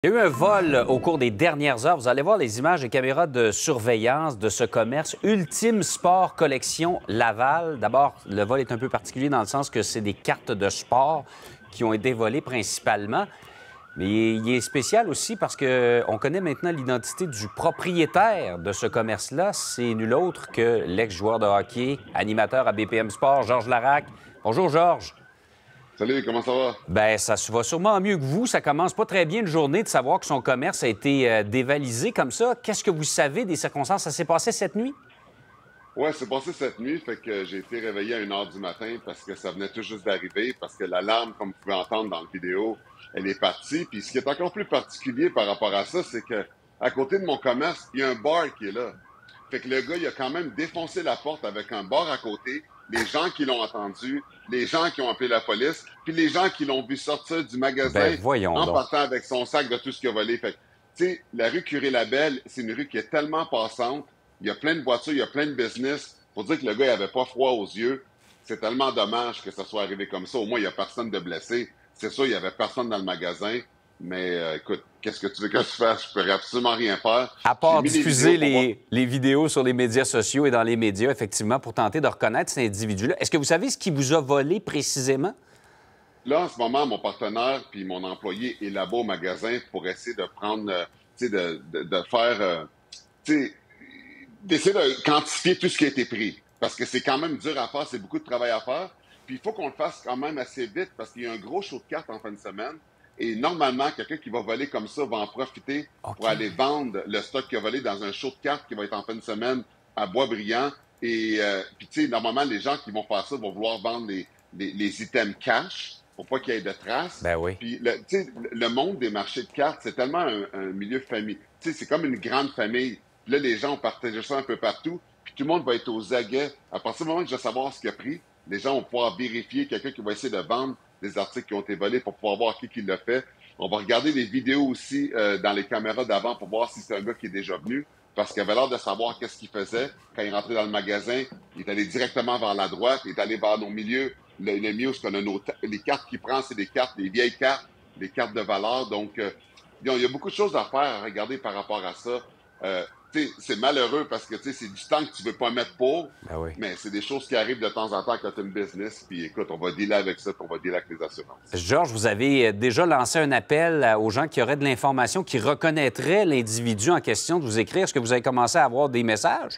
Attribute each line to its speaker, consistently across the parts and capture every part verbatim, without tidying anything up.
Speaker 1: Il y a eu un vol au cours des dernières heures. Vous allez voir les images des caméras de surveillance de ce commerce Ultime Sport Collection Laval. D'abord, le vol est un peu particulier dans le sens que c'est des cartes de sport qui ont été volées principalement. Mais il est spécial aussi parce qu'on connaît maintenant l'identité du propriétaire de ce commerce-là. C'est nul autre que l'ex-joueur de hockey, animateur à B P M Sport, Georges Laraque. Bonjour, Georges.
Speaker 2: Salut, comment ça va?
Speaker 1: Bien, ça se va sûrement mieux que vous. Ça commence pas très bien une journée de savoir que son commerce a été euh, dévalisé comme ça. Qu'est-ce que vous savez des circonstances? Ça s'est passé cette nuit?
Speaker 2: Oui, c'est passé cette nuit, fait que j'ai été réveillé à une heure du matin parce que ça venait tout juste d'arriver, parce que l'alarme, comme vous pouvez entendre dans la vidéo, elle est partie. Puis ce qui est encore plus particulier par rapport à ça, c'est que à côté de mon commerce, il y a un bar qui est là. Fait que le gars, il a quand même défoncé la porte avec un bar à côté. Les gens qui l'ont entendu, les gens qui ont appelé la police, puis les gens qui l'ont vu sortir du magasin
Speaker 1: Ben, voyons
Speaker 2: en
Speaker 1: donc.
Speaker 2: partant avec son sac de tout ce qu'il a volé. Fait que, tu sais, la rue Curé-Labelle, c'est une rue qui est tellement passante. Il y a plein de voitures, il y a plein de business. Pour dire que le gars, il avait pas froid aux yeux, c'est tellement dommage que ça soit arrivé comme ça. Au moins, il n'y a personne de blessé. C'est sûr, il y avait personne dans le magasin. Mais euh, écoute, qu'est-ce que tu veux que je fasse? Je peux absolument rien faire.
Speaker 1: À part diffuser
Speaker 2: les vidéos,
Speaker 1: les, les vidéos sur les médias sociaux et dans les médias, effectivement, pour tenter de reconnaître cet individu-là. Est-ce que vous savez ce qui vous a volé précisément?
Speaker 2: Là, en ce moment, mon partenaire puis mon employé est là-bas au magasin pour essayer de prendre, euh, tu sais, de, de, de faire, euh, tu sais, d'essayer de quantifier tout ce qui a été pris. Parce que c'est quand même dur à faire, c'est beaucoup de travail à faire. Puis il faut qu'on le fasse quand même assez vite parce qu'il y a un gros show de cartes en fin de semaine. Et normalement, quelqu'un qui va voler comme ça va en profiter
Speaker 1: Okay.
Speaker 2: pour aller vendre le stock qu'il a volé dans un show de cartes qui va être en fin de semaine à Boisbriand. Et euh, puis, tu sais, normalement, les gens qui vont faire ça vont vouloir vendre les, les, les items cash pour pas qu'il y ait de traces.
Speaker 1: Ben oui.
Speaker 2: Puis, tu sais, le monde des marchés de cartes, c'est tellement un, un milieu famille. Tu sais, c'est comme une grande famille. Puis là, les gens ont partagé ça un peu partout. Puis tout le monde va être aux aguets. À partir du moment que je vais savoir ce qu'il a pris, les gens vont pouvoir vérifier quelqu'un qui va essayer de vendre des articles qui ont été volés pour pouvoir voir qui, qui l'a fait. On va regarder les vidéos aussi euh, dans les caméras d'avant pour voir si c'est un gars qui est déjà venu, parce qu'il avait l'air de savoir qu'est-ce qu'il faisait. Quand il rentrait dans le magasin, il est allé directement vers la droite, il est allé vers nos milieux. Le, le milieu, ce qu'on a nos, les cartes qu'il prend, c'est des cartes, des vieilles cartes, des cartes de valeur. Donc, euh, il y a beaucoup de choses à faire, à regarder par rapport à ça. Euh, c'est malheureux parce que c'est du temps que tu veux pas mettre pour,
Speaker 1: Ben oui.
Speaker 2: mais c'est des choses qui arrivent de temps en temps quand tu as une business. Puis écoute, on va dealer avec ça, puis on va dealer avec les assurances.
Speaker 1: Georges, vous avez déjà lancé un appel aux gens qui auraient de l'information, qui reconnaîtraient l'individu en question de vous écrire. Est-ce que vous avez commencé à avoir des messages?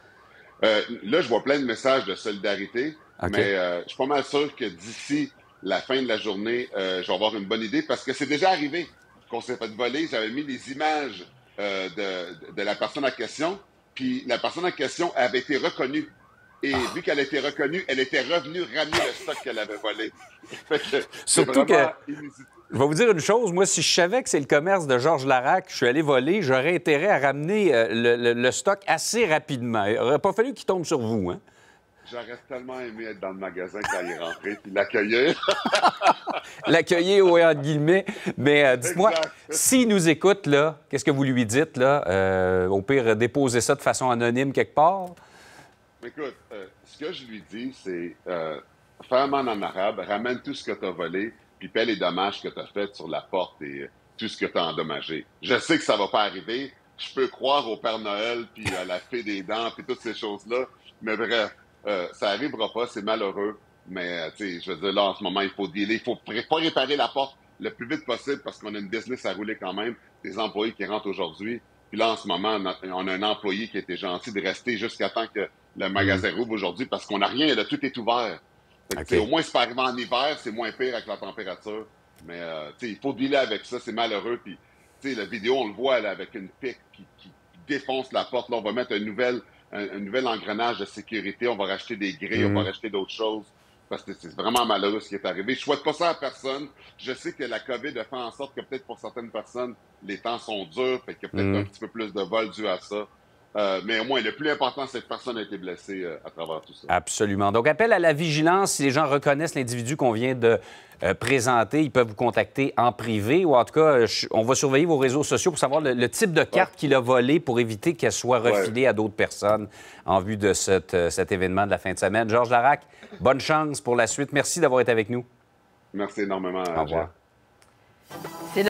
Speaker 2: Euh, là, je vois plein de messages de solidarité,
Speaker 1: Okay.
Speaker 2: mais euh, je suis pas mal sûr que d'ici la fin de la journée, euh, je vais avoir une bonne idée parce que c'est déjà arrivé qu'on s'est fait voler. J'avais mis les images euh, de, de la personne en question, puis la personne en question avait été reconnue. Et
Speaker 1: Ah.
Speaker 2: vu qu'elle a été reconnue, elle était revenue ramener le stock qu'elle avait volé.
Speaker 1: Surtout que,
Speaker 2: inusité.
Speaker 1: je vais vous dire une chose, moi, si je savais que c'est le commerce de Georges Laraque, je suis allé voler, j'aurais intérêt à ramener euh, le, le, le stock assez rapidement. Il n'aurait pas fallu qu'il tombe sur vous, hein?
Speaker 2: J'aurais tellement aimé être dans le magasin quand il est rentré, puis l'accueillir.
Speaker 1: L'accueillir, oui, entre guillemets. Mais euh, dites-moi, s'il nous écoute, là, qu'est-ce que vous lui dites, là? Euh, au pire, déposez ça de façon anonyme quelque part?
Speaker 2: Écoute, euh, ce que je lui dis, c'est euh, fais-moi en arabe, ramène tout ce que tu as volé, puis paie les dommages que tu as faits sur la porte et euh, tout ce que tu as endommagé. Je sais que ça va pas arriver. Je peux croire au Père Noël, puis à la Fée des Dents, puis toutes ces choses-là. Mais bref, euh, ça arrivera pas, c'est malheureux. Mais, euh, tu sais, je veux dire, là, en ce moment, il faut dealer. Il faut pré- pas réparer la porte le plus vite possible parce qu'on a une business à rouler quand même, des employés qui rentrent aujourd'hui. Puis là, en ce moment, on a, on a un employé qui a été gentil de rester jusqu'à temps que le magasin rouvre aujourd'hui parce qu'on n'a rien, là, tout est ouvert. Fait que,
Speaker 1: Okay.
Speaker 2: au moins, c'est pas arrivé en hiver, c'est moins pire avec la température. Mais euh, il faut dealer avec ça, c'est malheureux. Puis, la vidéo, on le voit là, avec une pique qui, qui défonce la porte. Là, on va mettre un nouvel, un, un nouvel engrenage de sécurité. On va racheter des grilles,
Speaker 1: Mm.
Speaker 2: on va racheter d'autres choses. Parce que c'est vraiment malheureux ce qui est arrivé. Je souhaite pas ça à personne. Je sais que la COVID a fait en sorte que peut-être pour certaines personnes, les temps sont durs, fait qu'il y a peut-être
Speaker 1: Mm.
Speaker 2: un petit peu plus de vols dû à ça. Euh, mais au moins, le plus important, c'est que personne n'a été blessé euh, à travers tout ça.
Speaker 1: Absolument. Donc, appel à la vigilance. Si les gens reconnaissent l'individu qu'on vient de euh, présenter, ils peuvent vous contacter en privé ou en tout cas, je, on va surveiller vos réseaux sociaux pour savoir le, le type de carte
Speaker 2: Ouais.
Speaker 1: qu'il a volé pour éviter qu'elle soit refilée
Speaker 2: Ouais.
Speaker 1: à d'autres personnes en vue de cette, euh, cet événement de la fin de semaine. Georges Laraque, bonne chance pour la suite. Merci d'avoir été avec nous.
Speaker 2: Merci énormément.
Speaker 1: Au revoir.
Speaker 2: Jeff.